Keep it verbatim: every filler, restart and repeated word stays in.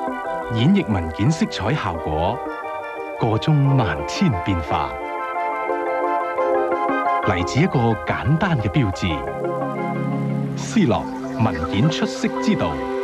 演繹文件色彩效果，個中萬千變化。嚟自一個簡單嘅標誌，思樂文件出色之道。